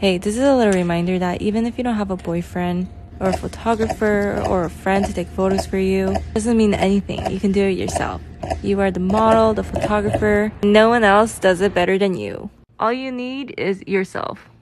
Hey, this is a little reminder that even if you don't have a boyfriend or a photographer or a friend to take photos for you, it doesn't mean anything. You can do it yourself. You are the model, the photographer. No one else does it better than you. All you need is yourself.